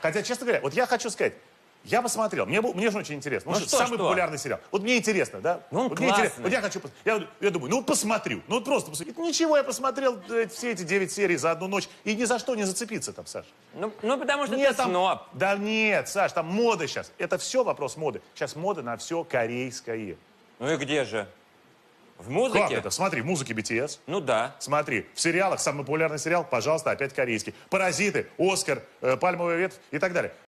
Хотя, честно говоря, вот я хочу сказать, я посмотрел, мне же очень интересно. Ну Потому что, самый популярный сериал. Вот мне интересно, да? Ну, он вот мне классный. интересно. Вот я хочу, я думаю, ну вот посмотрю, ну вот просто посмотрю. Ничего, я посмотрел все эти 9 серий за одну ночь и ни за что не зацепиться там, Саш. Ну потому что Нет, ты там, сноб. да нет, Саш, там мода сейчас. Это все вопрос моды. Сейчас мода на все корейское. Ну и где же? В музыке? Как это? Смотри, в музыке BTS. Ну да. Смотри, в сериалах, самый популярный сериал, пожалуйста, опять корейский. «Паразиты», «Оскар», «Пальмовая ветвь» и так далее.